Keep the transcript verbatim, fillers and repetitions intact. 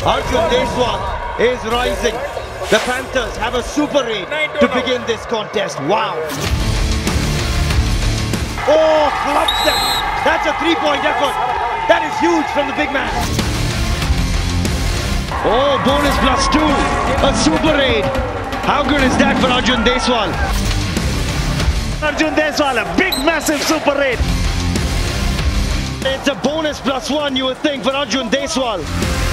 Arjun Deshwal is rising. The Panthers have a super eight to begin this contest. Wow. Oh, clubs them. That's a three-point effort. That is huge from the big man. Oh, bonus plus two. A super eight. How good is that for Arjun Deshwal? Arjun Deshwal, a big, massive super eight. It's a bonus plus one, you would think, for Arjun Deshwal.